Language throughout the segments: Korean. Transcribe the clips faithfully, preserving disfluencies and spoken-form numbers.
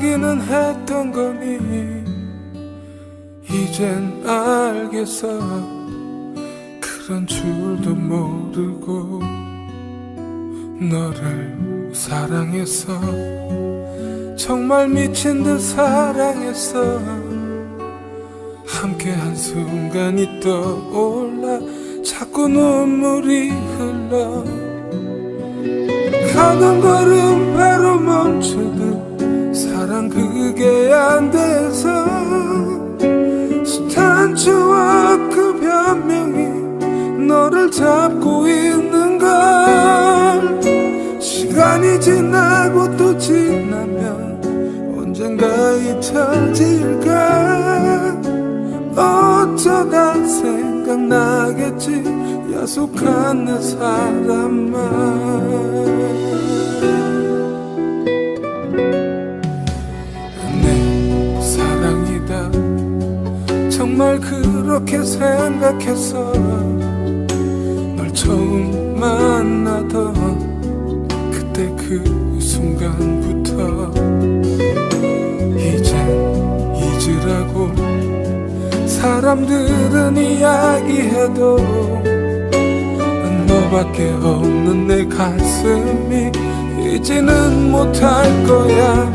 하기는 했던 거니 이젠 알겠어. 그런 줄도 모르고 너를 사랑했어. 정말 미친 듯 사랑했어. 함께 한 순간이 떠올라 자꾸 눈물이 흘러. 가던 걸음 바로 멈추듯 사랑 그게 안 돼서 숱한 추억 그 변명이 너를 잡고 있는 걸. 시간이 지나고 또 지나면 언젠가 잊혀질까. 어쩌다 생각나겠지 야속한 내 사람만. 내 사랑이다 정말 그렇게 생각했어. 널 처음 만나던 그때 그 순간부터 이젠 잊으라고 사람들은 이야기해도 너밖에 없는 내 가슴이 이제는 못할 거야.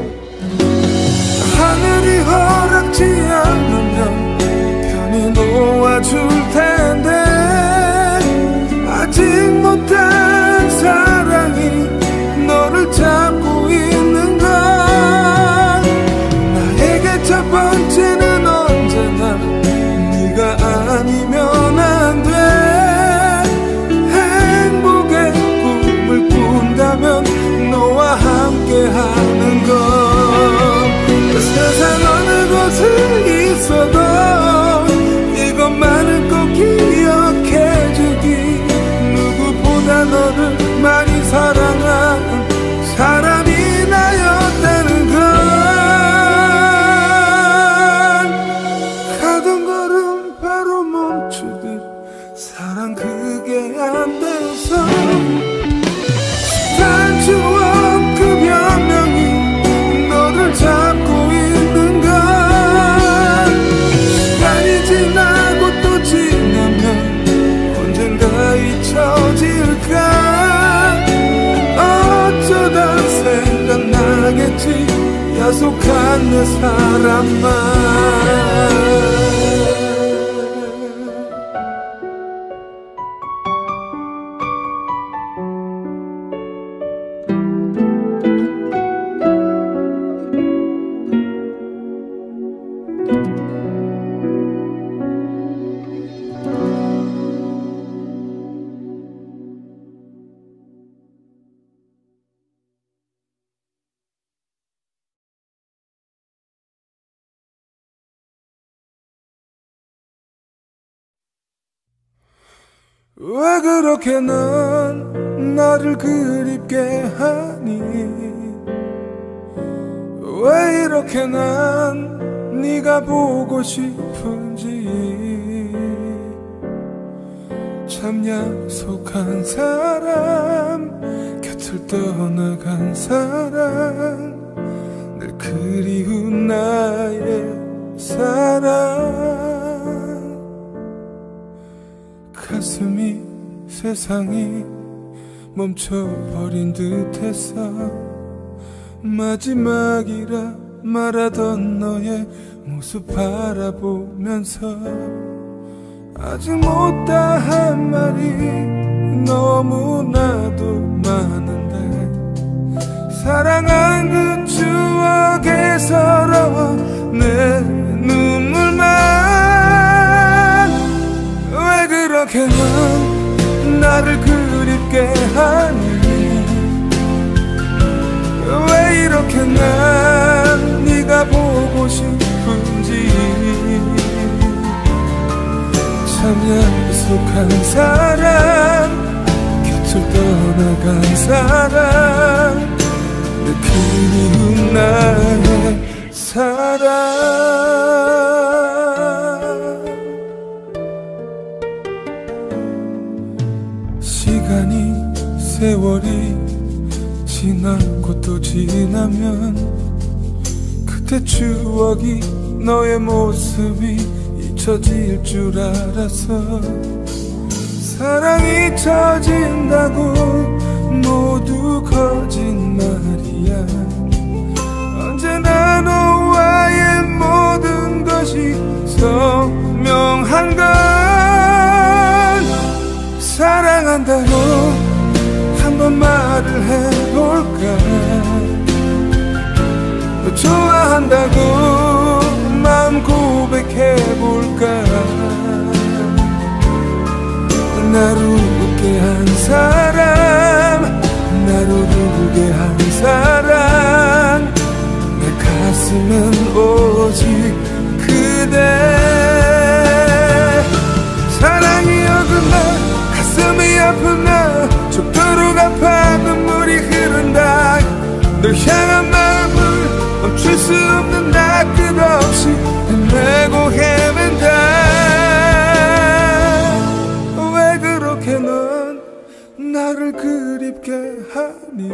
하늘이 허락지 않으면 편히 놓아줄 텐데 아직 못한 사랑이 너를 잡고 있는 걸. 나에게 첫 번째는 언제나 네가 아니면 안 돼. 행복의 꿈을 꾼다면 너와 함께 하는 것. 세상 어느 곳에 있어도 이것만은 꼭 기억해주기. 누구보다 너를 많이 사랑하는 사람이 나였다는 걸. 가던 걸음 바로 멈추듯 사랑 그게 안 돼서 단 추억 그 변명이 너를 잡고 있는 걸. 시간이 지나고 또 지나면 언젠가 잊혀질까. 어쩌다 생각나겠지 야속한 내 사람만. 왜 그렇게 넌 나를 그립게 하니. 왜 이렇게 난 네가 보고 싶은지. 참 약속한 사람 곁을 떠나간 사람 늘 그리운 나의 사랑. 가슴이 세상이 멈춰버린 듯했어. 마지막이라 말하던 너의 모습 바라보면서 아직 못다한 말이 너무나도 많은데 사랑한 그 추억에 서러워 내 눈물만. 왜 그렇게 넌 나를 그립게 하니. 왜 이렇게 난 네가 보고 싶은지. 참 약속한 사람 곁을 떠나간 사람 내 그리운 나의 사랑. 시간이 세월이 지나고 또 지나면 그때 추억이 너의 모습이 잊혀질 줄 알았어. 사랑이 잊혀진다고 모두 거짓말이야. 언제나 너와의 모든 것이 선명한 건 사랑한다고 한번 말을 해볼까. 너 좋아한다고 마음 고백해볼까. 나를 웃게 한 사람, 나를 울게 한 사람, 내 가슴은 오직 그대. 사랑이 어긋나 가슴이 아프나 죽도록 아파 눈물이 흐른다. 널 향한 마음을 멈출 수 없는 나 끝없이 헤매고 헤맨다. 왜 그렇게 넌 나를 그립게 하니.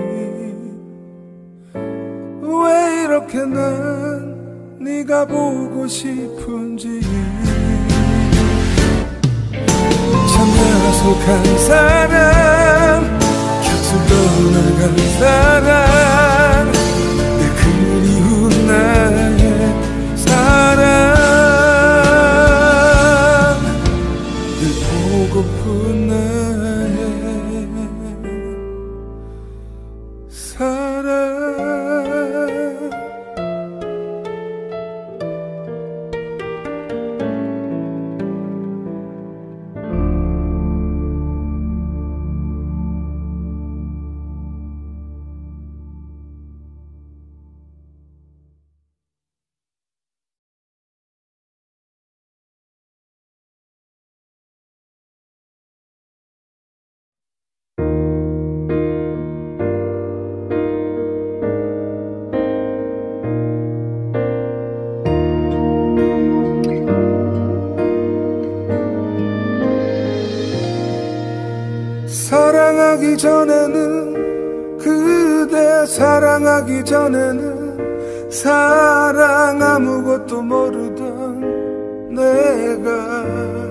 왜 이렇게 난 네가 보고 싶은지. 참 야속한 사람, 곁을 떠나간 사람, 내 그리운 나의 사람, 늘 보고픈 나의 사람. 사랑하기 전에는 그대 사랑하기 전에는 사랑 아무것도 모르던 내가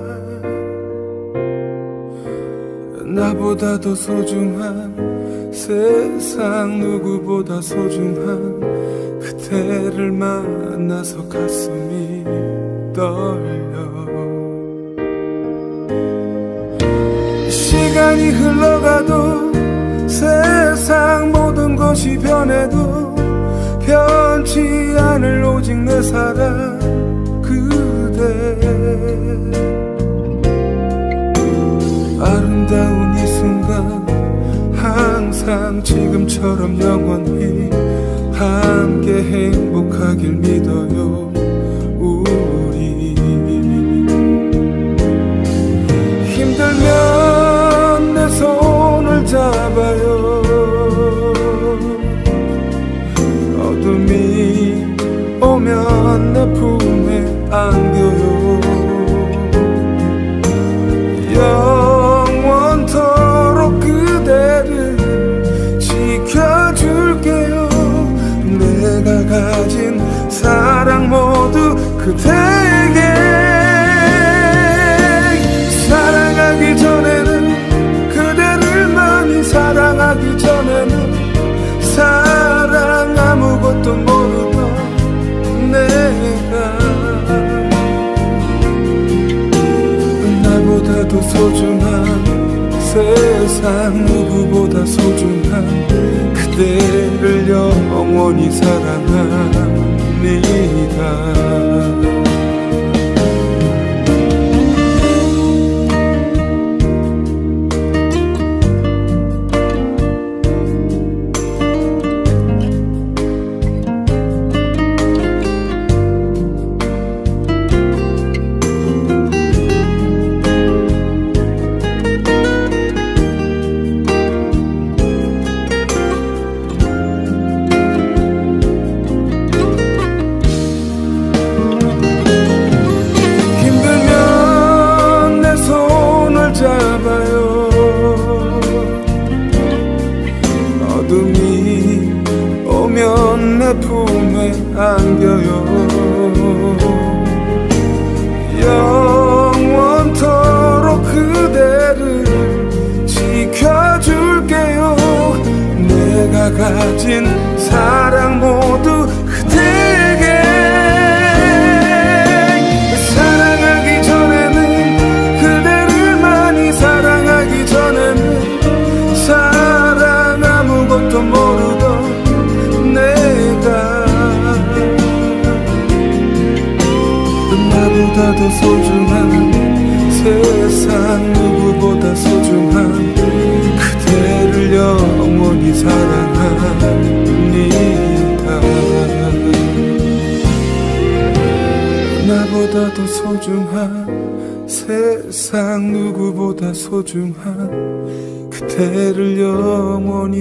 나보다 더 소중한 세상 누구보다 소중한 그대를 만나서 가슴이 떨려. 시간이 흘러가도 세상 모든 것이 변해도 변치 않을 오직 내 사랑 그대. 아름다운 이 순간 항상 지금처럼 영원히 함께 행복하길 믿어요 우리. 힘들면 내 손을 잡아요. 어둠이 오면 내 품에 안겨요. 영원토록 그대를 지켜줄게요. 내가 가진 사랑 모두 그대에게. 사랑하기 전에는 그대를 많이 사랑하기 전에는 사랑 아무것도 모르던 내가 나보다도 소중한 세상 누구보다 소중한 그대를 영원히 사랑합니다. 세상 누구보다 소중한 그대를 영원히 사랑합니다. 나보다 더 소중한 세상 누구보다 소중한 그대를 영원히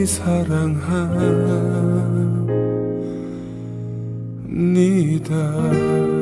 사랑합니다.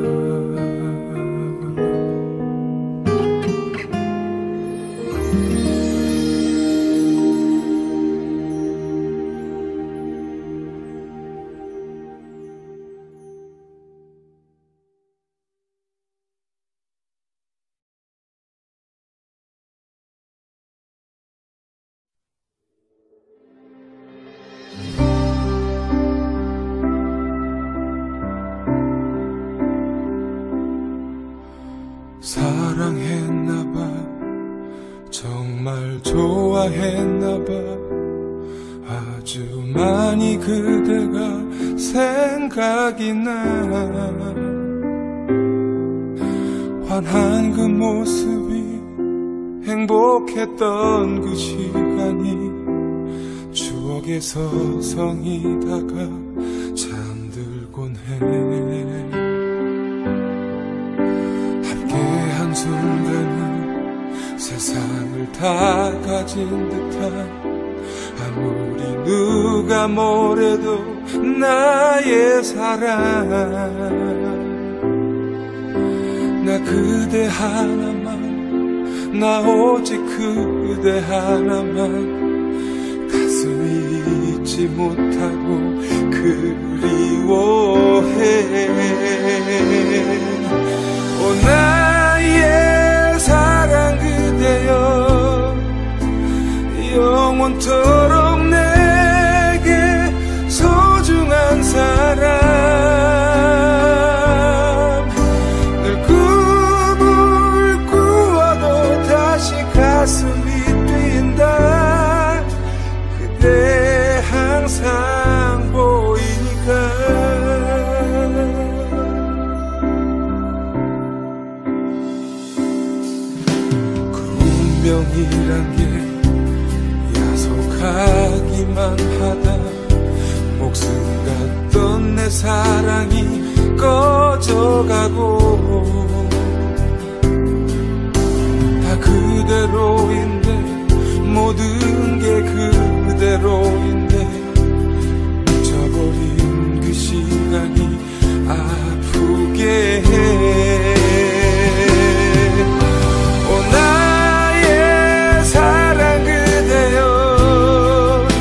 사랑했나봐, 정말 좋아했나봐. 아주 많이 그대가 생각이 나. 환한 그 모습이 행복했던 그 시간이 추억의 서성이다가 잠들곤 해. 순간은 세상을 다 가진 듯한, 아무리 누가 뭐래도 나의 사랑. 나 그대 하나만, 나 오직 그대 하나만 가슴이 잊지 못하고 그리워해. 오 나의 사랑 그대여, 영원토록 내게 소중한 사람. 늘 꿈을 꾸어도 다시 가슴이 뛴다. 그대 항상 보이니까. 운명이란 게 야속하기만 하다. 목숨 같던 내 사랑이 꺼져가고, 다 그대로인데, 모든 게 그대로인데, 잊어버린 그 시간이 아프게 해. 오 나의 사랑 그대여,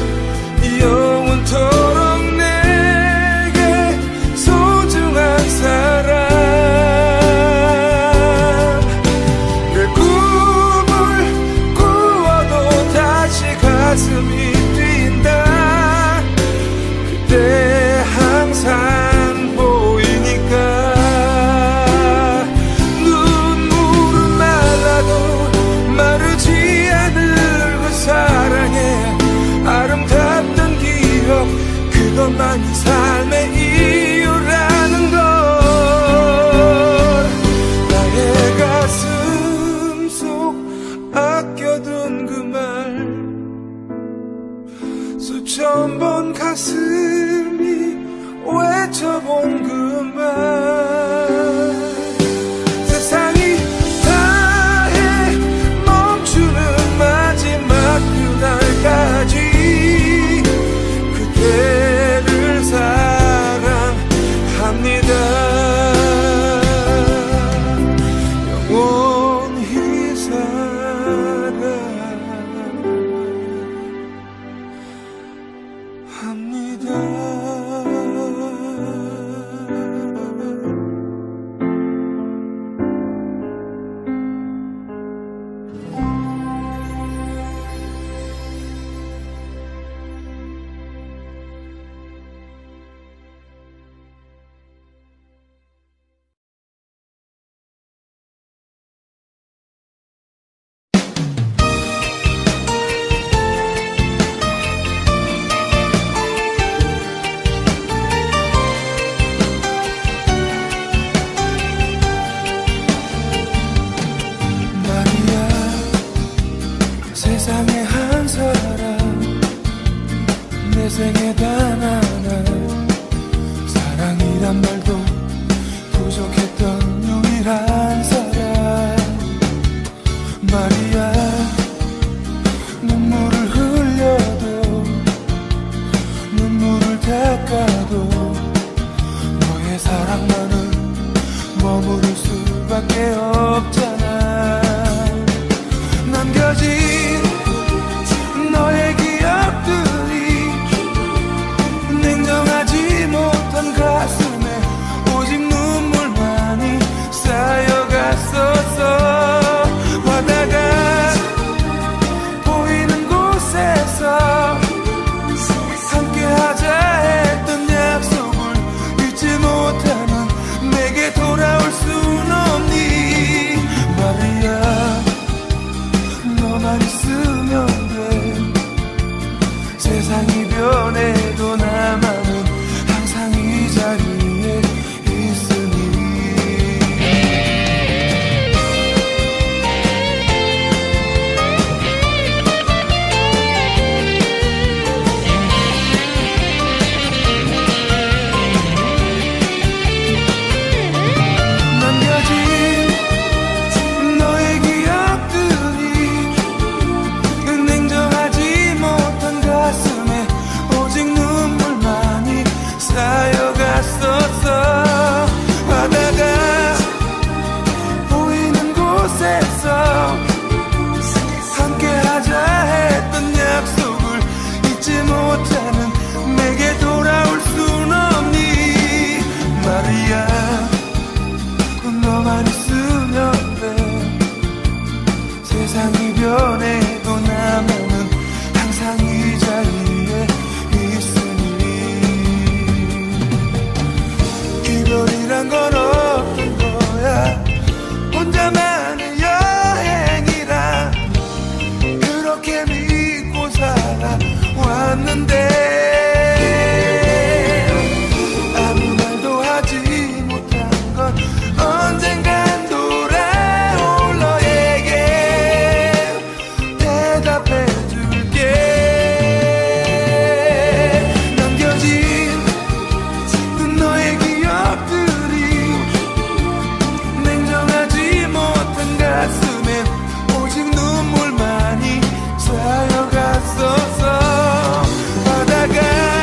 영원토록 내게 소중한 사람. 늘 꿈을 꾸어도 다시 가슴이 뛴다. 그대 항상 보이니까. 눈물은 말라도 마르지 않을 그 사랑에 아름답던 기억, 그것만이 삶의 이유라는 걸. 나의 가슴 속 아껴둔 그 말, 수천 번 가슴이 외쳐본 그 말. 세상이 다해 멈추는 마지막 그날까지 그대를 사랑합니다. 영원히 사랑합니다. 세상에 한 사람, 내 생에 단 하나, 사랑이란 말도 부족했던 유일한 사람. 말이야, 눈물을 흘려도 눈물을 닦아도 너의 사랑만은 머무를 수밖에 없잖아. 남겨진 너의 기억들이 냉정하지 못한 가슴에 오직 눈물만이 쌓여갔었어. 바다가 보이는 곳에서 함께하자 했던 약속을 잊지 못하는 내게 돌아올 순 없니. 말이야, 너만 있으면 돼. 세상이 변해도 나만은 항상 이 자리에 있으니. 남겨진 너의 기억들이 냉정하지 못한 가슴에 오직 눈물만이 쌓여갔었어. 바다가 보이는 곳에서 함께하자 했던 약속을 잊지 못하는 내게 돌아올 순 없니. 말이야, 너만 있으면 돼. 세상이 변해도 나만은 항상 이 자리에 있으니. 이별이란 건 어떤 거야? 혼자만의 여행이라 그렇게 믿고 살아왔는데 아무 말도 하지 못한 건 언젠간 돌아올 너에게 대답해줄게. 남겨진 너의 기억들이 냉정하지 못한 가슴에 오직 눈물만이 쌓여갔었어. 바다가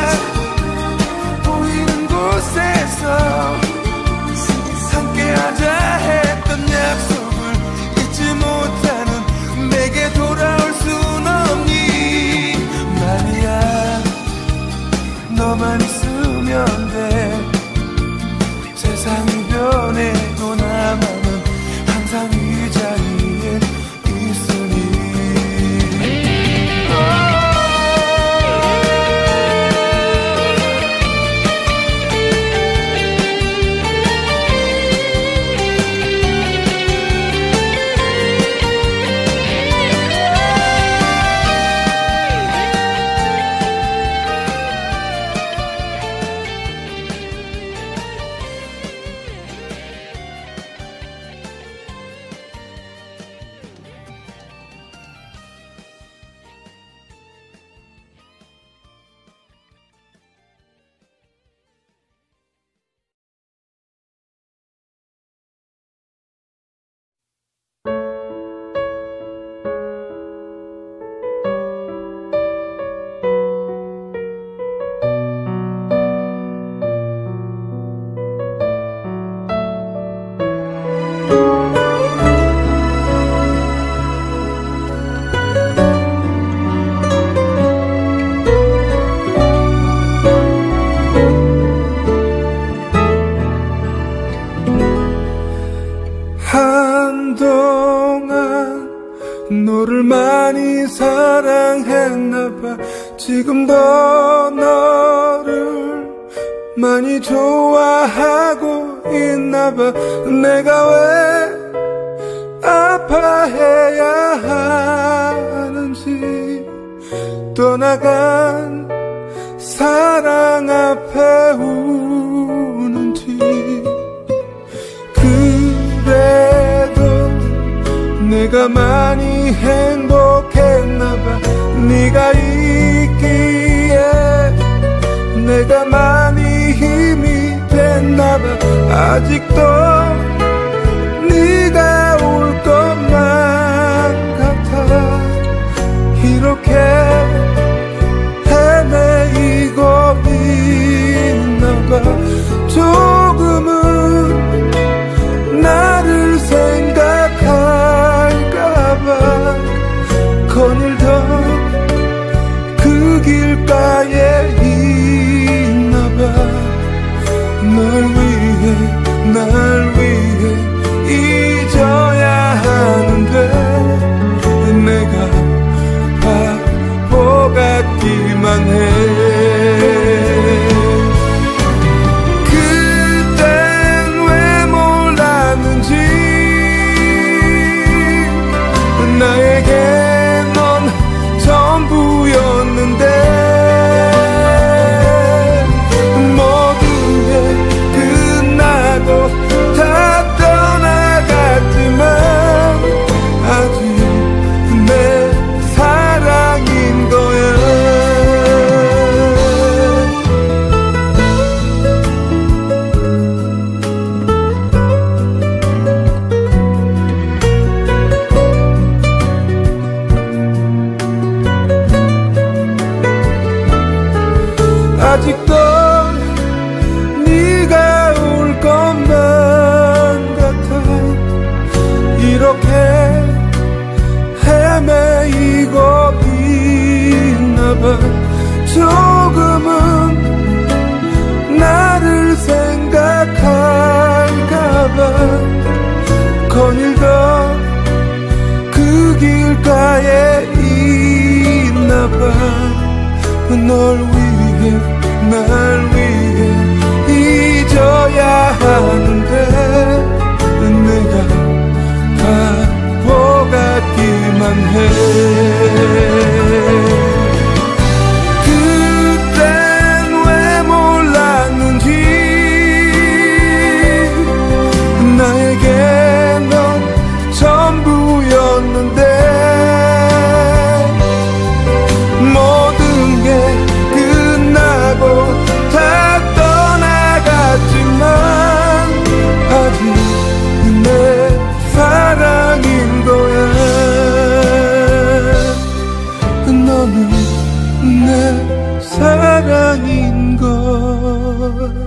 보이는 곳에서 함께하자 했던 약속을 잊지 못하는 내게 돌아올 순 없니. 말이야, 너만 있으면 돼. 세상이 변해도 나만은 항상 이 자리에 있으니. 너를 많이 사랑했나봐. 지금도 너를 많이 좋아하고 있나봐. 내가 왜 아파해야 하는지, 떠나간 사랑 앞에 우는지. 그래도 내가 많이 행복했나봐. 네가 있기에 내가 많이 힘이 됐나봐. 아직도 네가 올 것만 같아. 이렇게 헤매이고 있나봐. 조금은 나를 생각할까봐 거닐던 그 길가에 있나봐. 널 위해 날 위해 잊어야 하는데 내가 바보 같기만 해. 그땐 왜 몰랐는지 나에게 넌 전부였는데 모든 게 끝나고 다 떠나갔지만 아직 내 사랑인 거야. 아직도 네가 올 것만 같아. 이렇게 헤매이고 있나봐. 조금은 나를 생각할까봐 거닐던 그 길가에 있나봐. 널 위해 날 위해 잊어야 하는데 내가 바보 같기만 해. 그땐 왜 몰랐는지 나에게 넌 전부였는데 모든 게 끝나고 다 떠나갔지만 아직 내 사랑인 거야. 너는 내 사랑인 거야.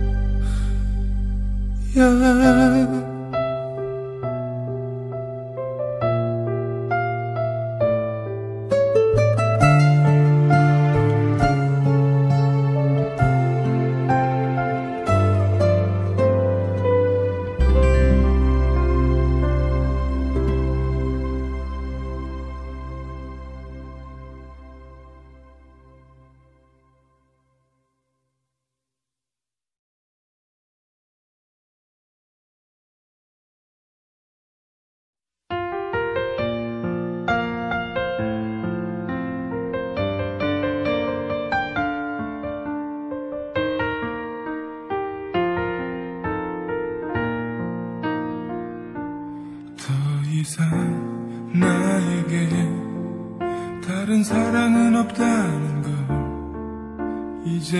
나에게 다른 사랑은 없다는 걸 이제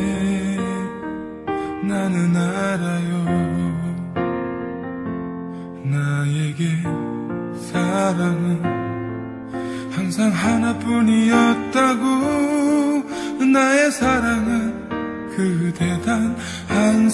나는 알아요. 나에게 사랑은 항상 하나뿐이었다고. 나의 사랑은 그대 단 한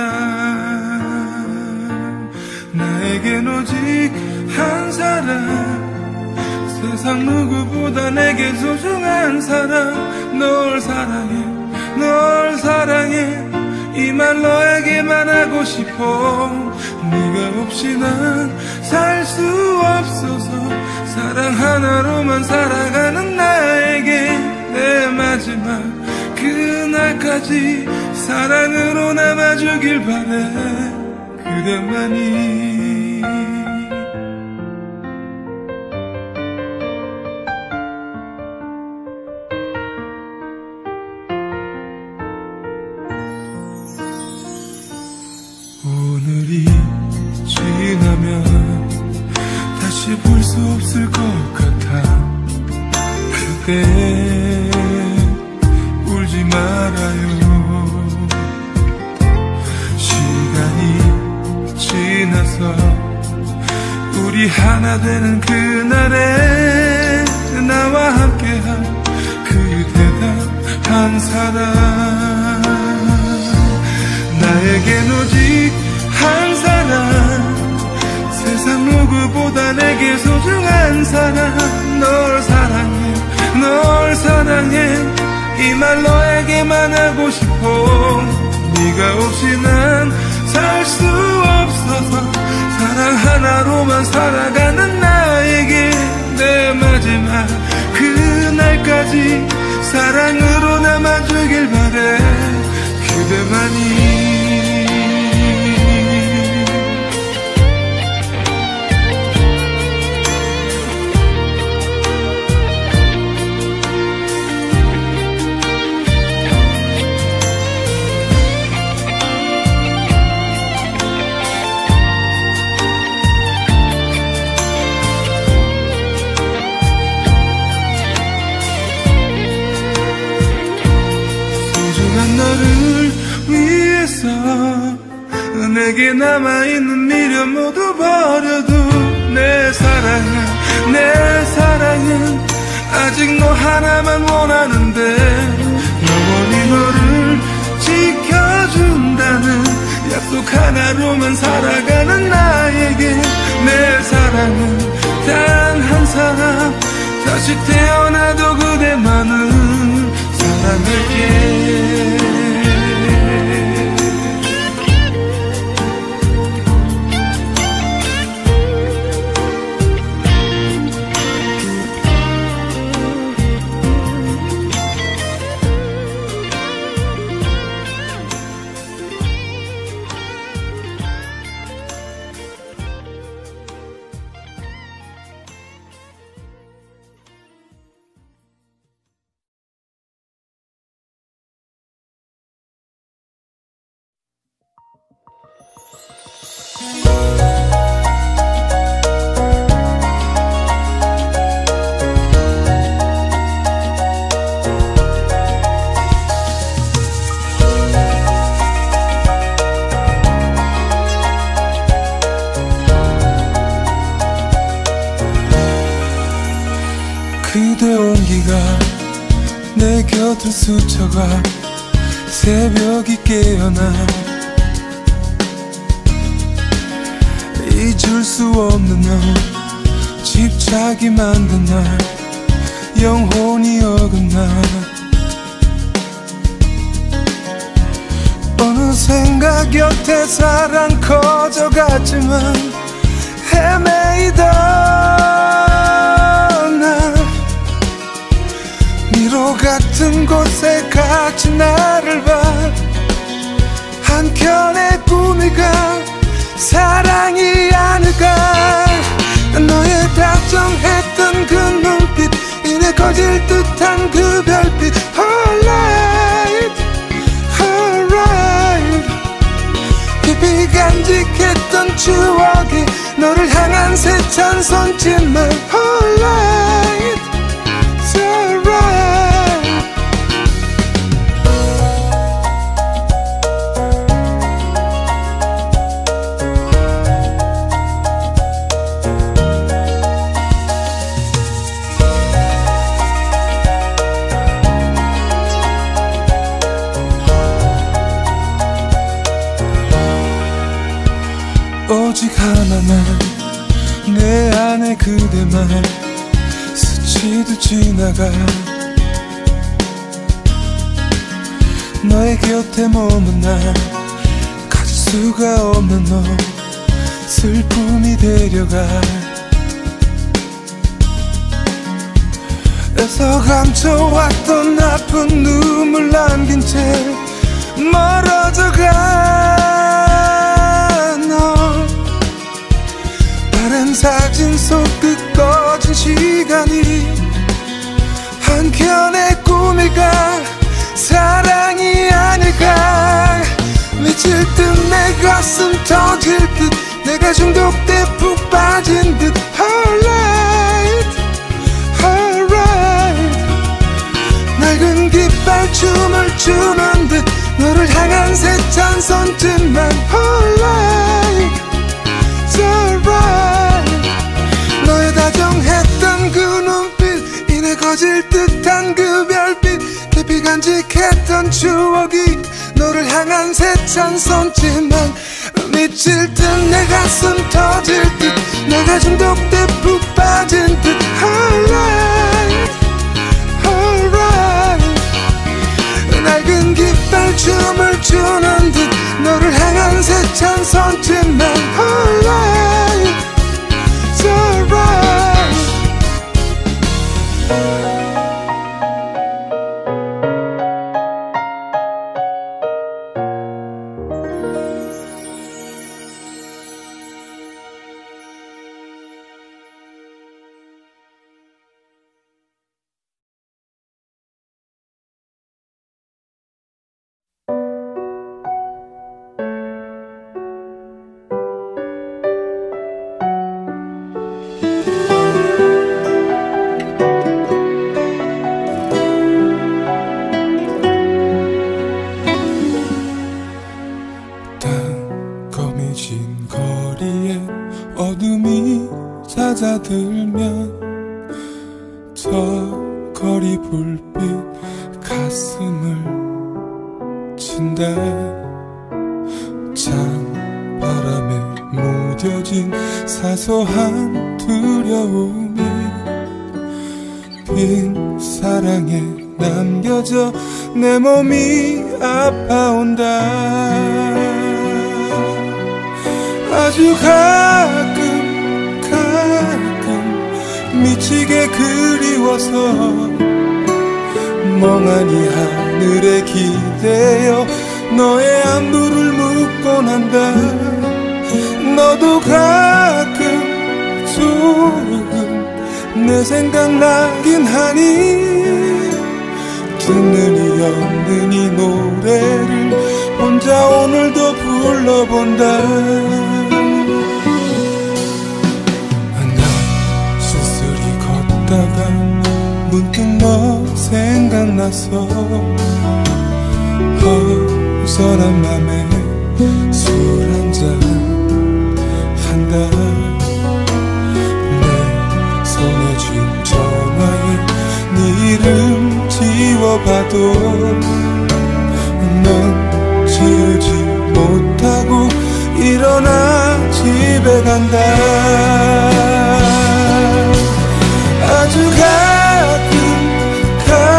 사람. 나에겐 오직 한 사람, 세상 누구보다 내게 소중한 사람. 널 사랑해, 널 사랑해, 이 말 너에게만 하고 싶어. 네가 없이 난 살 수 없어서 사랑 하나로만 살아가는 나에게 내 마지막 그날까지 사랑으로 남아주길 바래. 그대만이. 오늘이 지나면 다시 볼 수 없을 것 같아. 때 울지 말아요. 시간이 지나서 우리 하나 되는 그날에 나와 함께한 그 대단한 사랑, 나에겐 오직 한 사람, 세상 누구보다 내게 소중한 사람. 널 사랑해, 널 사랑해, 이 말 너에게만 하고 싶어. 네가 없이 난 살 수 없어서 사랑 하나로만 살아가는 나에게 내 마지막 그날까지 사랑으로 남아주길 바래. 그대만이. 너를 위해서 내게 남아있는 미련 모두 버려도 내 사랑은, 내 사랑은 아직 너 하나만 원하는데, 영원히 너를 지켜준다는 약속 하나로만 살아가는 나에게 내 사랑은 단 한 사람, 다시 태어나도 그대만을 사랑할게. 그대 온기가 내 곁을 스쳐가 새벽이 깨어나 잊을 수 없는 너, 집착이 만든 날 영혼이 어긋나. 어느샌가 곁에 사랑 커져갔지만 헤매이던 날 미로 같은 곳에 갇힌 나를 봐. 한켠의 꿈이가 사랑이 아닐까. 너의 다정했던 그 눈빛, 이내 꺼질 듯한 그 별빛. Alright, alright. 깊이 간직했던 추억이 너를 향한 세찬 손짓만. Alright, it's alright. 오직 하나만, 내 안에 그대만 스치듯 지나가. 너의 곁에 머문 날 가질 수가 없는 너, 슬픔이 데려가. 애써 감춰왔던 아픈 눈물 남긴 채 멀어져가. 사진 속 그 꺼진 시간이 한켠의 꿈일까. 사랑이 아닐까. 미칠 듯 내 가슴 터질 듯 내가 중독돼 푹 빠진 듯. Alright, alright. 지워질 듯한 그 별빛 깊이 간직했던 추억이 너를 향한 세찬 손짓만 미칠 듯 내 가슴 터질 듯 내가 중독돼 푹 빠진 듯 Alright, alright 낡은 깃발 춤을 추는 듯 너를 향한 세찬 손짓만 Alright, it's alright 어둠이 찾아들면 저 거리 불빛 가슴을 친다. 찬바람에 무뎌진 사소한 두려움이 빈 사랑에 남겨져 내 몸이 아파온다. 아주 가끔 가끔 미치게 그리워서 멍하니 하늘에 기대어 너의 안부를 묻곤 한다. 너도 가끔 조금 내 생각나긴 하니 듣는 이 없는 이 노래를 혼자 오늘도 불러본다. 걷다가 문득 너 생각나서 허전한 맘에 술 한잔 한다. 내 손에 쥔 전화에 네 이름 지워봐도 넌 지우지 못하고 일어나 집에 간다. 아주 가끔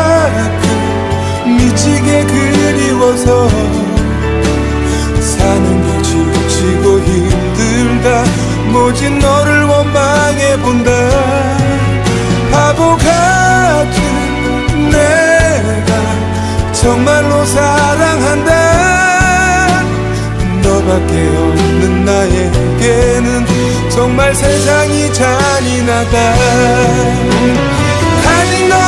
가끔 미치게 그리워서 사는 게 지치고 힘들다. 모진 너를 원망해본다. 바보 같은 내가 정말로 사랑한다. 너밖에 없는 나에게는 정말 세상이 잔인하다. 가진 건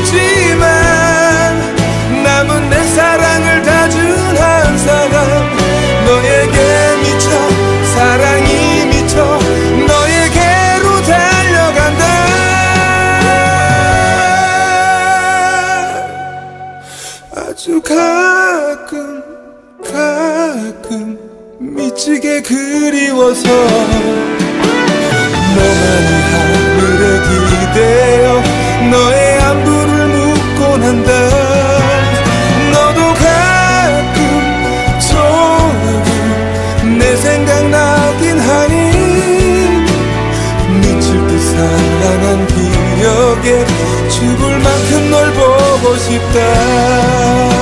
없지만 남은 내 사랑을 다 준 한 사람. 너에게 미쳐 사랑이 미쳐 너에게로 달려간다. 아주 가끔 가끔 미치게 그리워서 너만이 하늘에 기대어 너의 안부를 묻곤 한다. 너도 가끔 조금 내 생각나긴 하니 미칠 듯 사랑한 기억에 죽을 만큼 널 보고 싶다.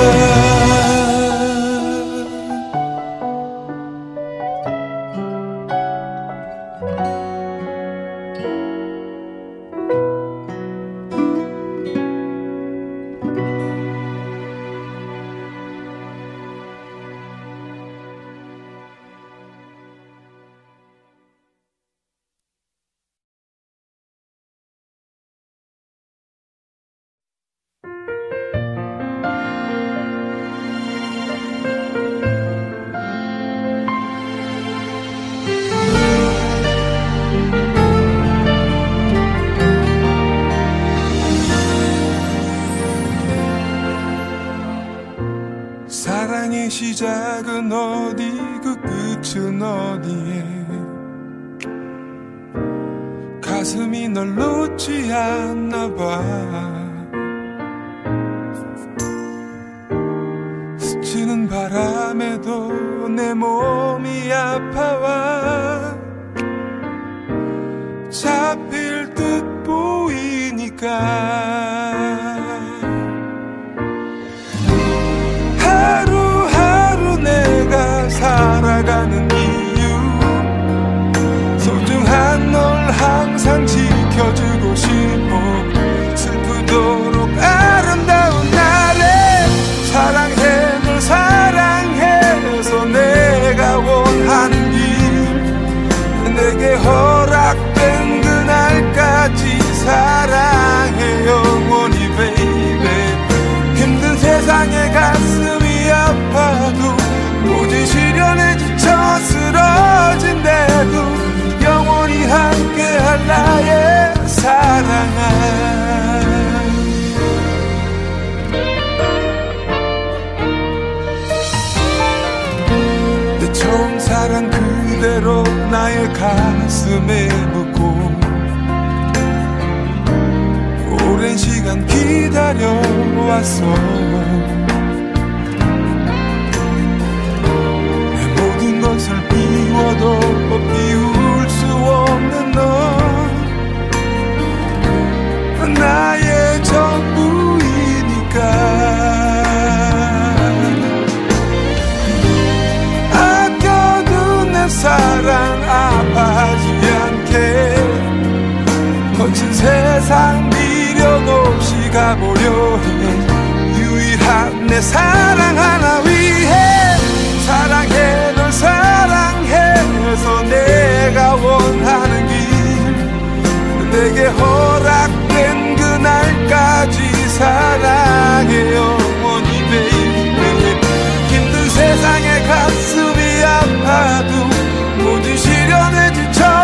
사랑의 시작은 어디 그 끝은 어디에 가슴이 널 놓지 않나 봐. 아파도 내 몸이 아파와 잡힐 듯 보이니까 하루하루 내가 살아가는 이유 소중한 널 항상 지켜주고 싶어 슬프도록 아름다운 날에 사랑해 널 사랑해서 내가 원하는 길 내게 허락된 그날까지 사랑해 영원히 baby 힘든 세상에 가슴이 아파도 모든 시련에 지쳐 쓰러진대도 영원히 함께할 나의 사랑아 내 처음 사랑 그대로 나의 가슴에 묻고 오랜 시간 기다려왔어 내 모든 것을 비워도 비울 수 없는 너 나의 전부이니까 아껴도 내 사랑 아파하지 않게 거친 세상 미련 없이 가보려 해 유일한 내 사랑 하나 위해 사랑해 널 사랑해서 내가 원하는 길 내게 허락된 그날까지 사랑해 영원히 baby 힘든 세상에 가슴이 아파도 모든 시련에 지쳐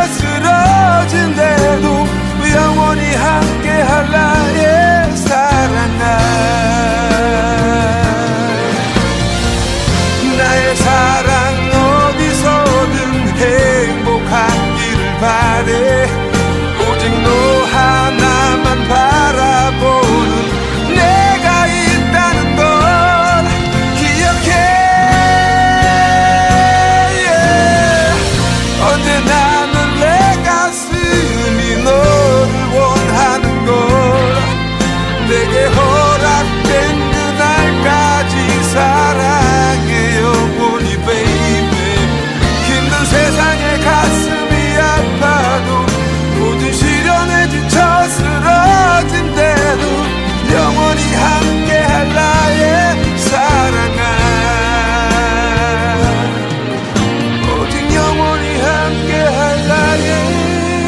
쓰러진대도 영원히 함께할 나의 사랑아 나의 사랑 어디서든 행복하기를 바래 오직 너 하나만 바라보는 내가 있다는 걸 기억해 yeah. 언제나는 내 가슴이 너를 원하는 걸 내게 허락된 그날까지 사랑해 영원히 baby 힘든 세상에 가슴이 아파도 모든 시련에 지쳐 쓰러진대도 영원히 함께할 나의 사랑아 오직 영원히 함께할 나의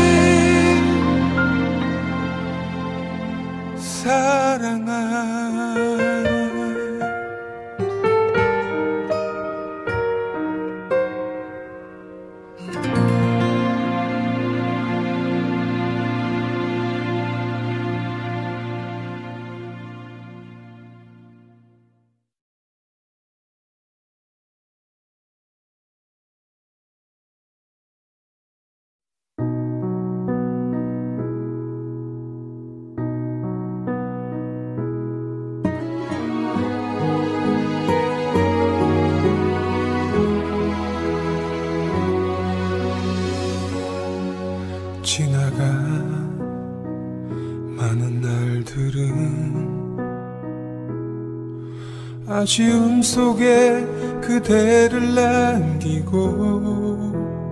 사랑아 지나가 많은 날들은 아쉬움 속에 그대를 남기고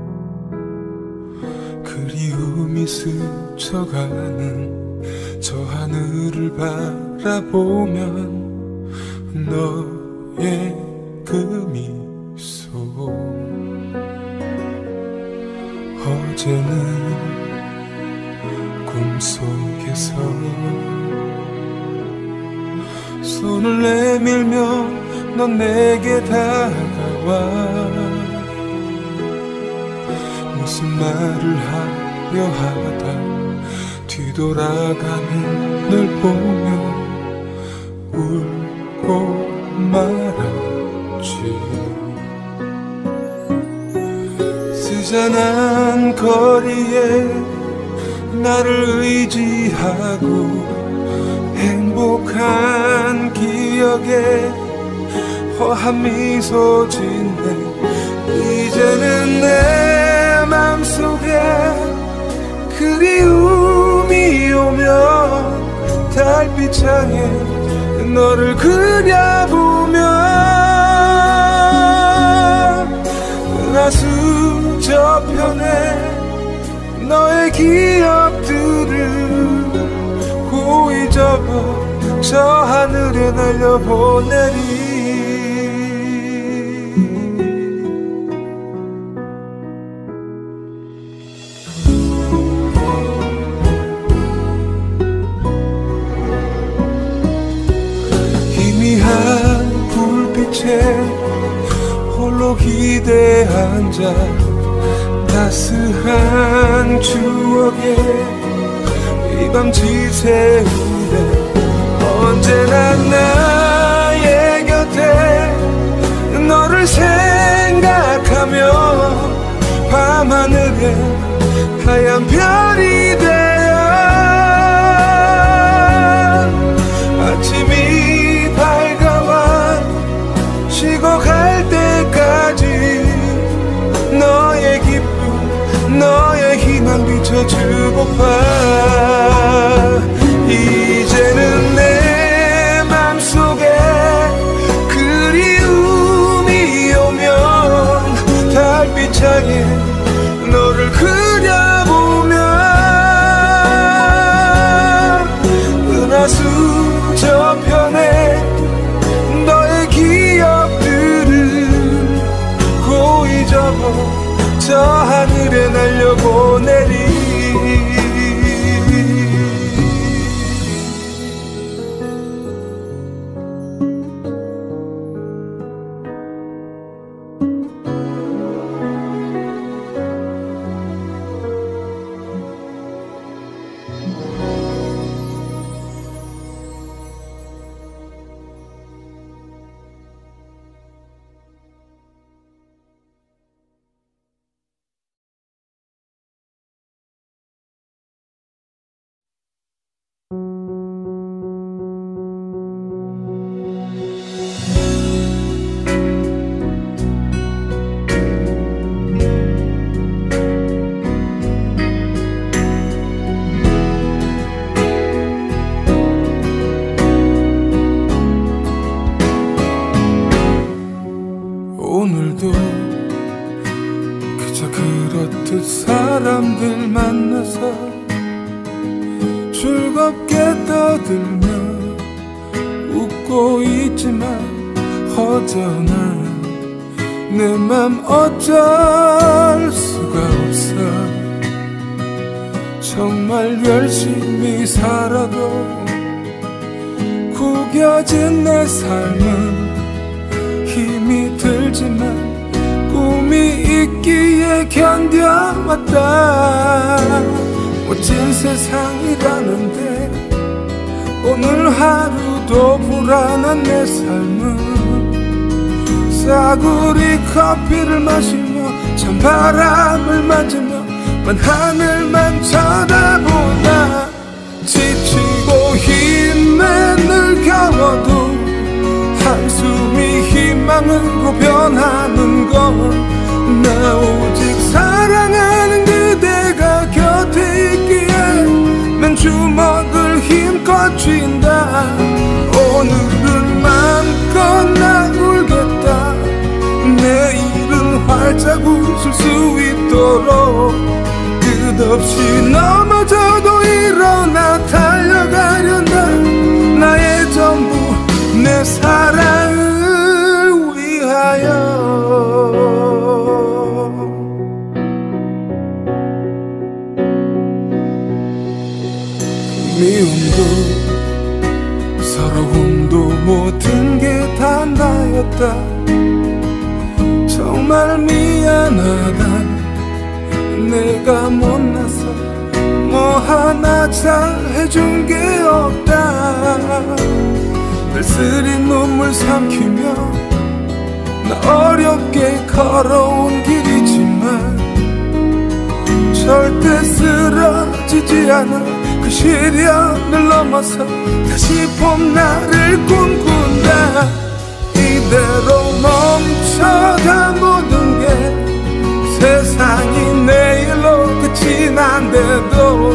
그리움이 스쳐가는 저 하늘을 바라보면 너의 그 미소 어제는 꿈속에서 손을 내밀며 넌 내게 다가와 무슨 말을 하려 하다 뒤돌아가는 널 보며 울고 말았지 쓰잔한 거리에 나를 의지하고 행복한 기억에 허한 미소 짓네. 이제는 내 맘속에 그리움이 오면 달빛 향해 너를 그려보며 은하수 저편에 너의 기억들을 고이 접어 저 하늘에 날려보내리. 희미한 불빛에 홀로 기대 앉아 따스한 추억에 이 밤 지새우네. 언제나 나의 곁에 너를 생각하며 밤하늘에 하얀 별이 되어 아침이 밝아와 식어갈 때까지 너의 기쁨 너의 희망 비춰주고파. 이제는 내 맘속에 그리움이 오면 달빛 향해 너를 그려보며 은하수 저편에 너의 기억들을 고이 접어 저 하늘에 날려보내리. 오늘도 그저 그렇듯 사람들 만나서 즐겁게 떠들며 웃고 있지만 허전한 내 맘 어쩔 수가 없어. 정말 열심히 살아도 구겨진 내 삶은 힘이 들지만 꿈이 있기에 견뎌왔다. 멋진 세상이라는데 오늘 하루도 불안한 내 삶은 싸구리 커피를 마시며 찬바람을 맞으며 먼 하늘만 쳐다보나. 지치고 힘에 늘 겨워도 한숨이 희망으로 변하는 건 나 오직 사랑하는 그대가 곁에 있기에 난 주먹을 힘껏 쥔다. 오늘은 마음껏 나 울겠다. 내일은 활짝 웃을 수 있도록 끝없이 넘어져도 일어나 달려가련다. 나의 전부 내 사랑을 위하여. 미움도 서러움도 모든 게 다 나였다. 정말 미안하다. 내가 못나서 뭐 하나 잘해준 게 없다. 늘 쓰린 눈물 삼키며 나 어렵게 걸어온 길이지만 절대 쓰러지지 않아. 그 시련을 넘어서 다시 봄날을 꿈꾼다. 이대로 멈춰가 모든 게 세상이 내일로 끝이 난데도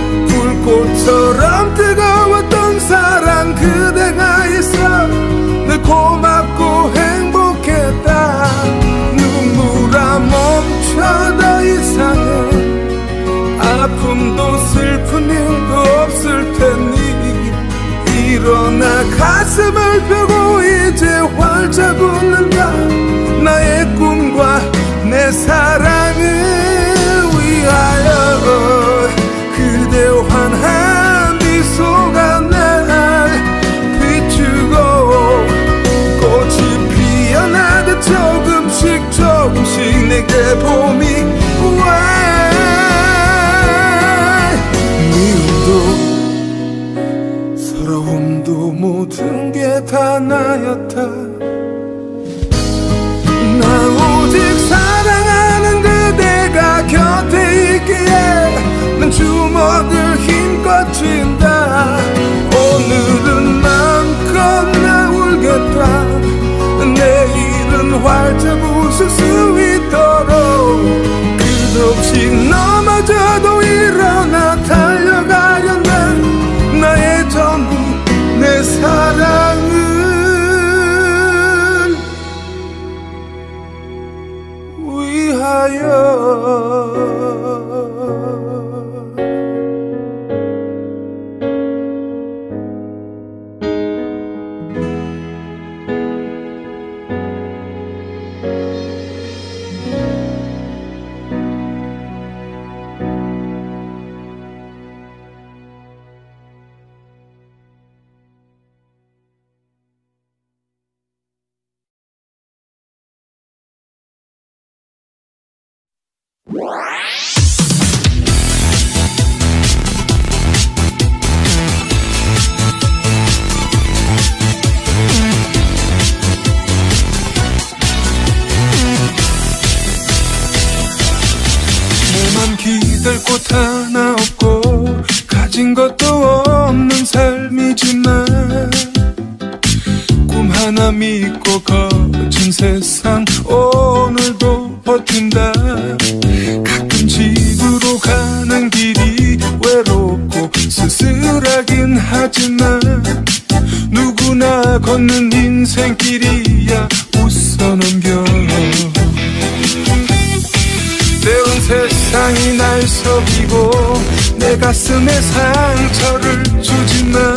불꽃처럼 뜨거웠던 사랑 그대가 있어 늘 고맙고 행복했다. 눈물아 멈춰 더 이상은 아픔도 슬픈 일도 없을 테니 일어나 가슴을 펴고 이제 활짝 웃는다. 나의 꿈과 내 사랑을 위하여 그대 환한 미소가 날 비추고 꽃이 피어나듯 조금씩 조금씩 내게 봄이 와. 미움도 서러움도 모든 게 다 나였다. 나 오직 사랑하는 그대가 곁에 있기에 난 주먹을 힘껏 쥔다. 오늘은 마음껏 나 울겠다. 내일은 활짝 웃을 수 있도록 끝없이 넘어져도 일어나 달려가려는 나의 전부 내 사랑을 위하여. 내맘 기댈 곳 하나 없고 가진 것도 없는 삶이지만 꿈 하나 믿고 거친 세상 오늘도 버틴다. 가끔 집으로 가는 길이 외롭고 쓸쓸하긴 하지만 누구나 걷는 인생길이야 웃어 넘겨. 때론 세상이 날 속이고 내 가슴에 상처를 주지만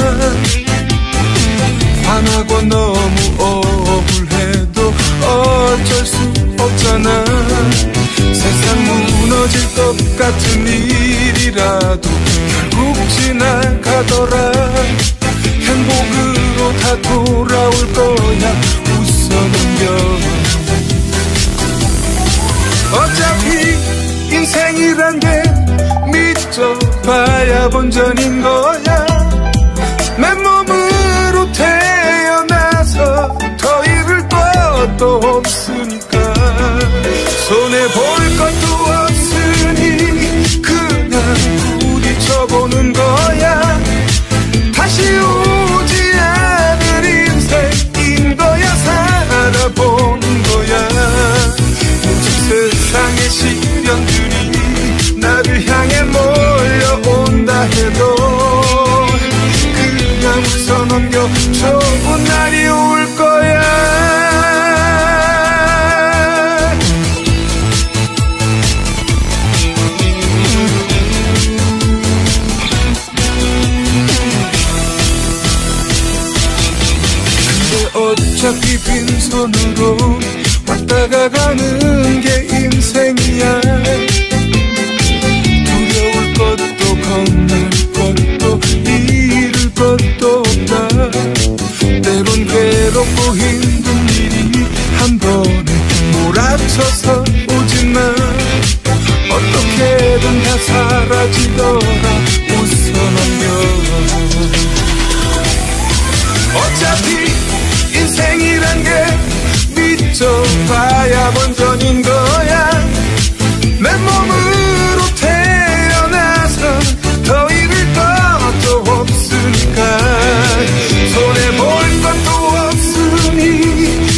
화나고 너무 억울해도 어쩔 수 없잖아. 세상 무너질 것 같은 일이라도 결국 지나가더라. 행복으로 다 돌아올 거야 웃어 넘겨. 어차피 인생이란 게 믿어봐야 본전인 거야. 맨몸으로 태어나서 더 잃을 것도 없으니까 손해볼 것도 없으니 그냥 부딪혀보는 거야. 다시 오지 않을 인생인 거야. 살아보는 거야. 세상의 시련들이 나를 향해 몰려온다 해도 그냥 웃어 넘겨. 좋은 날이 올 거야. 근데 어차피 빈손으로 왔다가 가는 게 인생이야. 두려울 것도 겁날 것도 잃을 것도 없다. 때론 괴롭고 힘든 일이 한 번에 몰아쳐서 오지만 어떻게든 다 사라지더라 웃어 넘겨. 어차피 인생이란 게 믿어봐야 본전인 거야. 맨몸으로 태어나서 더 잃을 것도 없으니까 손해볼 것도 없으니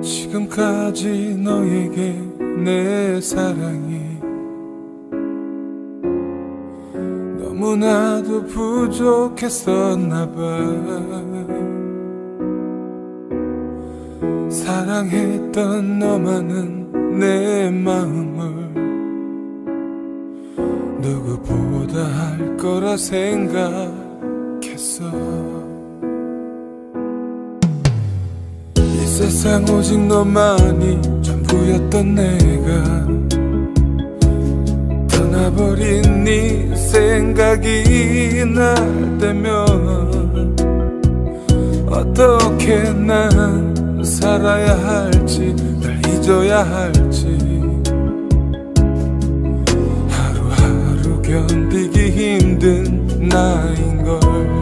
지금까지 너에게 내 사랑이 너무나도 부족했었나봐. 사랑했던 너만은 내 마음을 누구보다 알 거라 생각했어. 이 세상 오직 너만이 전부였던 내가 떠나버린 네 생각이 날 때면 어떻게 난 살아야 할지, 날 잊어야 할지 하루하루 견디기 힘든 나인걸.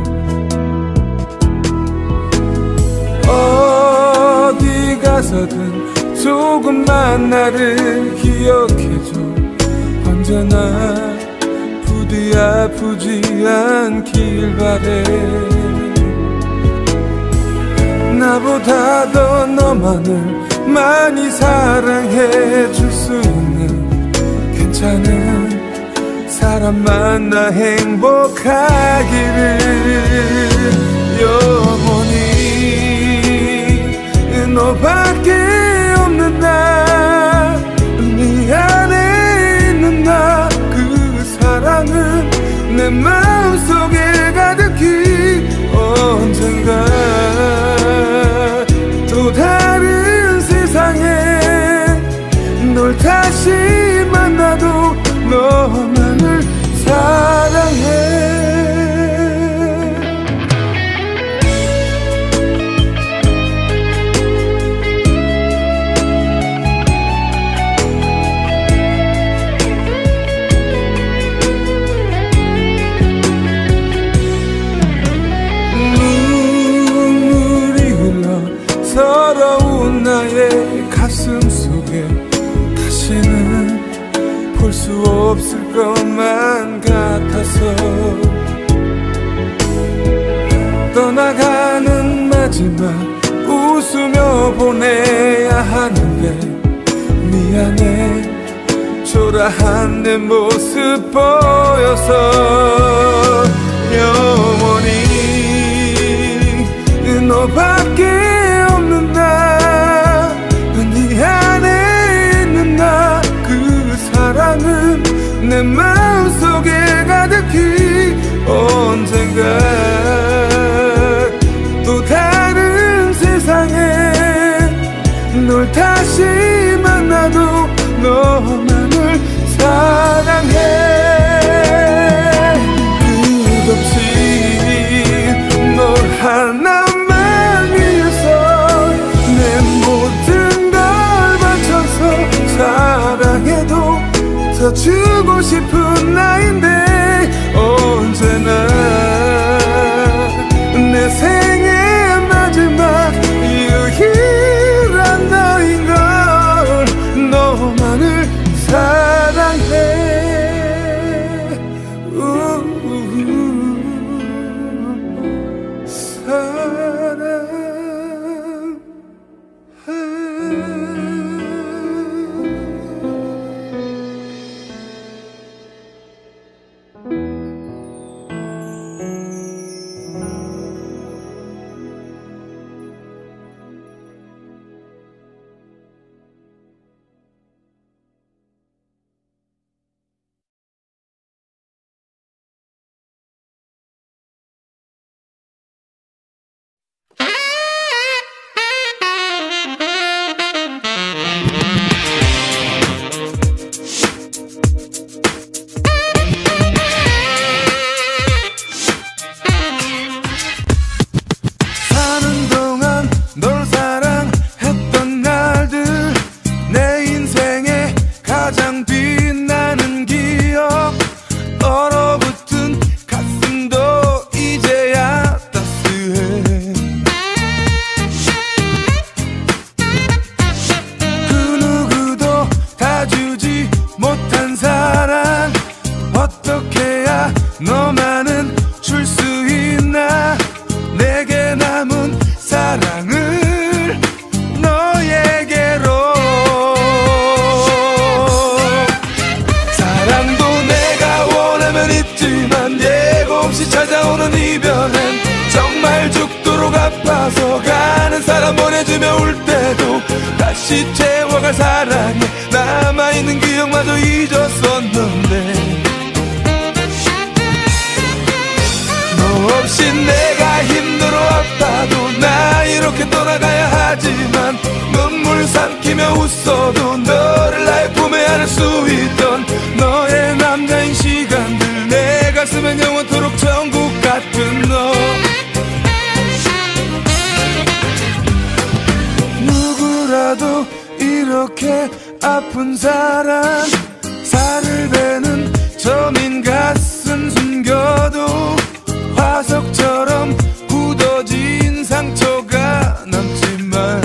어디 가서든 조금만 나를 기억해줘. 언제나 부디 아프지 않길 바래. 나보다 더 너만을 많이 사랑해 줄 수 있는 괜찮은 사람 만나 행복하기를. 영원히 너밖에 없는 나, 네 안에 있는 나, 그 사랑은 내 마음속에 가득히 언젠가 또 다른 세상에 널 다시 만나도 너만을 사랑해. 서러운 나의 가슴 속에 다시는 볼 수 없을 것만 같아서 떠나가는 마지막 웃으며 보내야 하는데 미안해. 초라한 내 모습 보여서 영원히 너밖에 없는 나, 네 안에 있는 나, 그 사랑은 내 마음속에 가득히 언젠가 또 다른 세상에 널 다시 만나도 너만을 사랑해. 끝없이 널 하나만 위해서 내 모든 걸 바쳐서 사랑해도 더 주고 싶은 나인데 언제나 내 생의 마지막 유일한 너인걸. 너만을 사랑해. 너만은 줄 수 있나. 내게 남은 사랑을 너의 다시 채워갈 사랑에 남아있는 기억마저 잊었었는데 너 없이 내가 힘들어 아파도 나 이렇게 떠나가야 하지만 눈물 삼키며 웃어도 너를 나의 품에 안을 수 있던 너의 남자인 시간들 내 가슴엔 영원토록 천국 같은 너 누구라도 이렇게 아픈 사람 살을 베는 저민 가슴 숨겨도 화석처럼 굳어진 상처가 남지만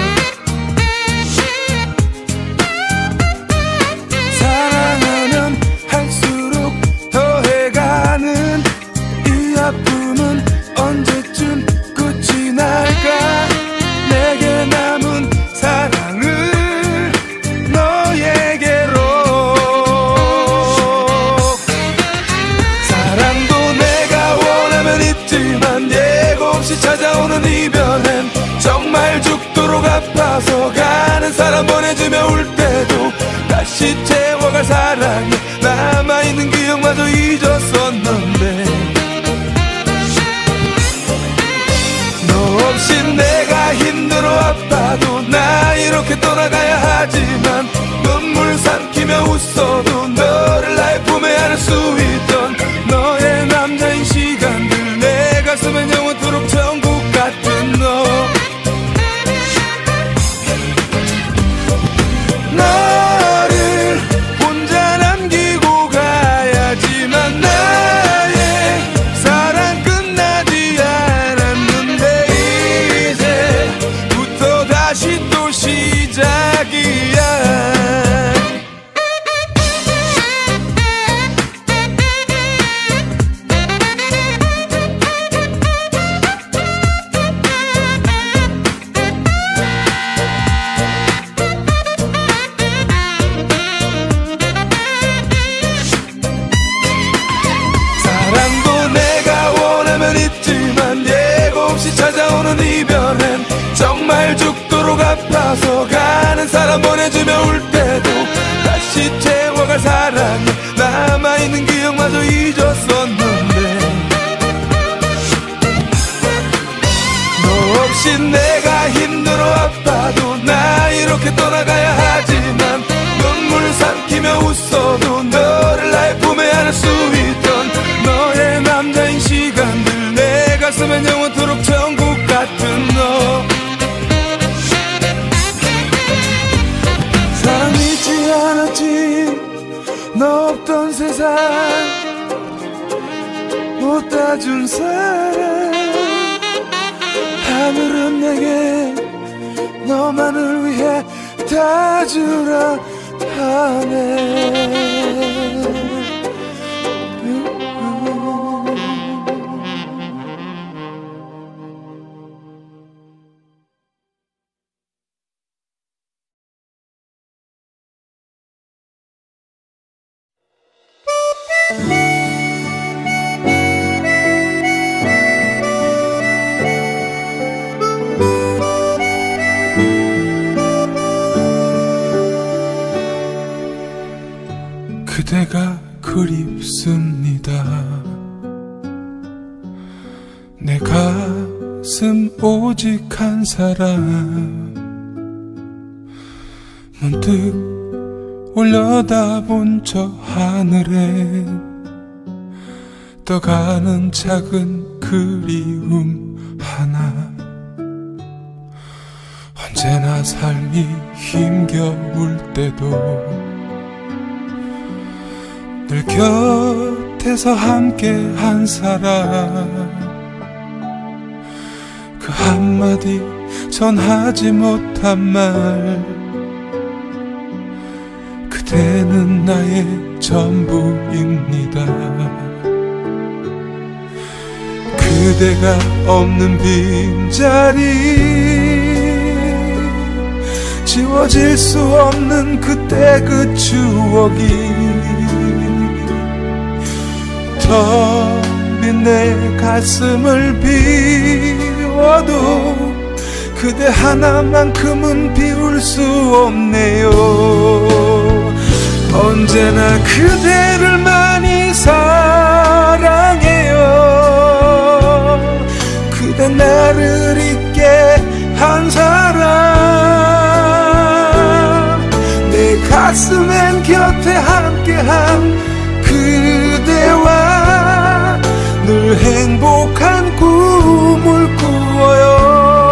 사랑하면 할수록 더해가는 이 아픔은 언제쯤 끝이 날까 내게 남은 사랑을 너에게로 사랑도 내가 원하면 있지만 예고 없이 찾아오는 이별엔 정말 죽도록 아파서 가는 사람 보내주며 울 때도 다시 채워갈 사랑에 남아있는 기억마저 잊었었는데 너 없이 내가 힘들어 아파도 나 이렇게 떠나가야 하지만 눈물 삼키며 웃어도 너를 나의 품에 안을 수 있던 너의 남자인 시간들 내 가슴엔 영원토록 천국 같은 너 너를 혼자 남기고 가야지만 나의 사랑 끝나지 않았는데 이제부터 다시 또 시작이야 사랑도 내가 원하면 있지만 예고 없이 찾아오는 이별엔 정말 죽도록 아파서 가는 사람 보내주며 울 때도 다시 채워갈 사랑에 남아있는 기억마저 잊었었는데 너 없이 내가 힘들어 아파도 나 이렇게 떠나가야 하지만 눈물 삼키며 웃어도 너를 나의 품에 안을 수 있던 너의 남자인 시간들 내 가슴엔 영원토록 천국 같은 너 사랑 잊지 않았지 너 없던 세상 못 따준 사랑 하늘은 내게 너만을 위해 다 주라 하네 그대가 그립습니다. 내 가슴 오직 한 사람 문득 올려다본 저 하늘에 떠가는 작은 그리움 하나 언제나 삶이 힘겨울 때도 늘 곁에서 함께 한 사람 그 한마디 전하지 못한 말 그대는 나의 전부입니다. 그대가 없는 빈자리 지워질 수 없는 그때 그 추억이 텅 빈 내 가슴을 비워도 그대 하나만큼은 비울 수 없네요. 언제나 그대를 많이 사랑해요. 그대 나를 잊게 한 사람, 내 가슴엔 곁에 함께한 그대와 늘 행복한 꿈을 꾸어요.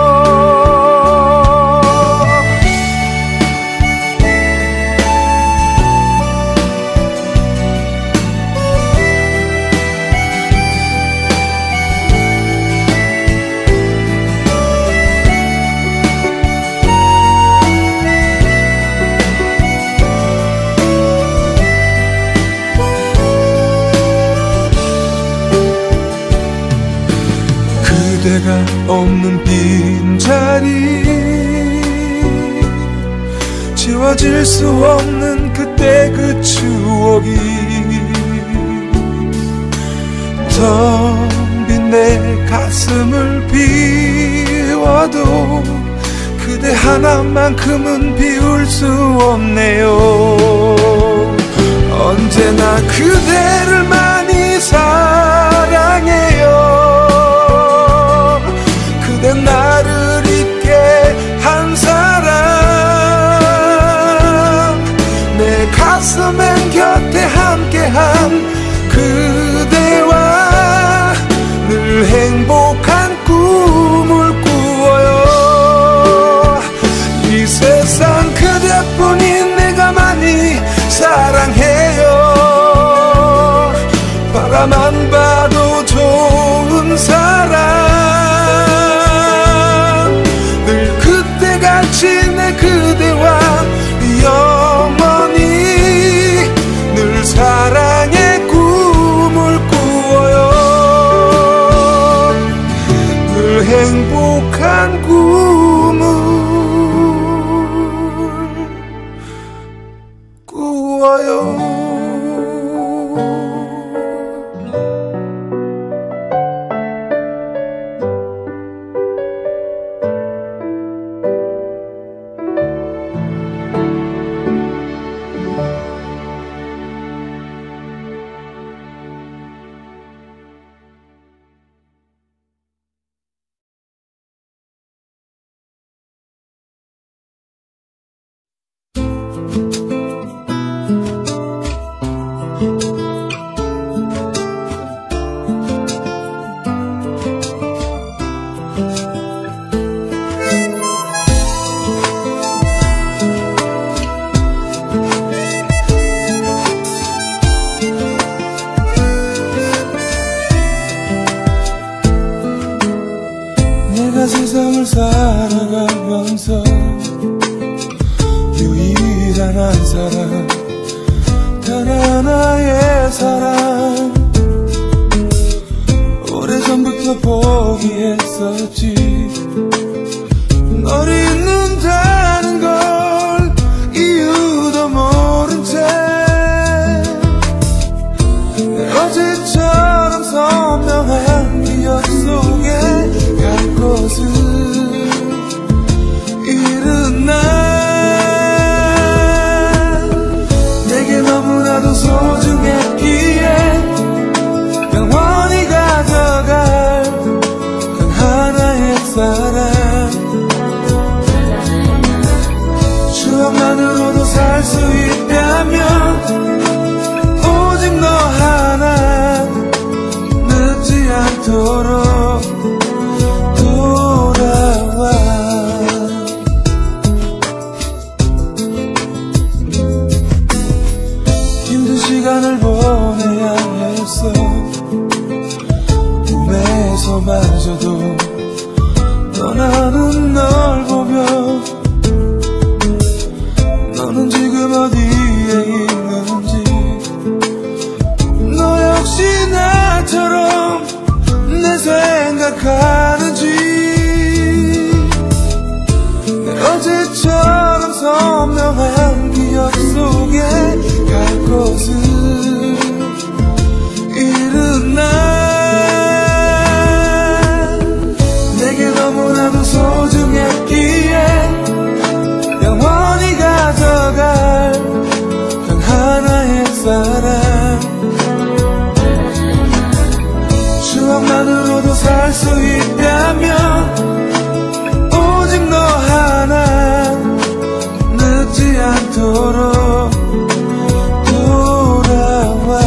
그대가 없는 빈자리, 지워질 수 없는 그때 그 추억이 텅 빈 내 가슴을 비워도 그대 하나만큼은 비울 수 없네요. 언제나 그대를 많이 사랑해요. 그대 나를 잊게 한 사람, 내 가슴엔 곁에 함께한 그대와 늘 행복한 꿈을 꾸어요. 이 세상 그대뿐인 내가 많이 사랑해요. 바라만 봐도 좋은 사람, 내 그대와 영원히 늘 사랑의 꿈을 꾸어요. 늘 행복한 꿈을 꾸어요. 내가 세상을 살아가면서 유일한 한 사람, 단 하나의 사람, 오래전부터 포기했었지. 널 잊는다는 걸 이유도 모른 채 내 어제처럼 선명한 기억 속에 갈 곳을 잃은 날, 내게 너무나도 소중했기에 영원히 가져갈 단 하나의 사람, 추억만으로도 살 수 있다면 오직 너 하나, 늦지 않도록 돌아와. 힘든 시간을 보내야 했어. 꿈에서마저도 떠나는 널 보며 너는 지금 어디에 있는지, 너 역시 나처럼 내 생각하는지, 내 어제처럼 선명한 기억 속에 갈 곳을 잃은 날, 내게 너무나도 소중했기에 있다면 오직 너 하나 늦지 않도록 돌아와.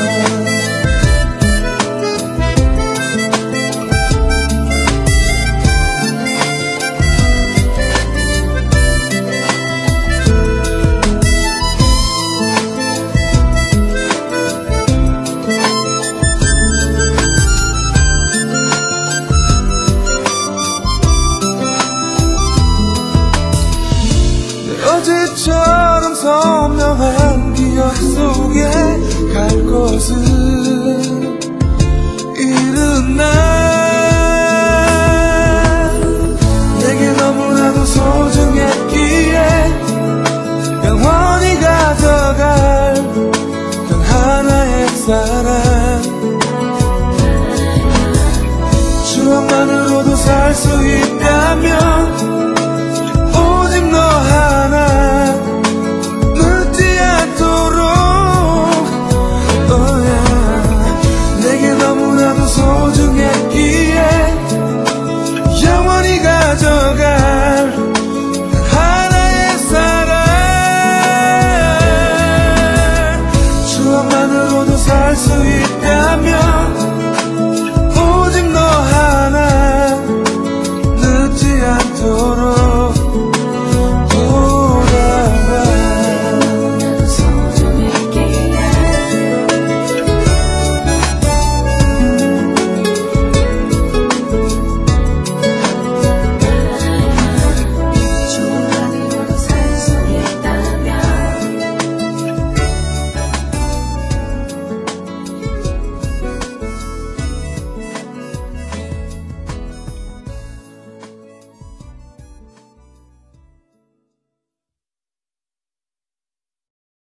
어제처럼 선명한 기억 속에 갈 곳은 이른 날 내게 너무나도 소중했기에 영원히 가져갈 단 하나의 사랑. 추억만으로도 살 수 있다면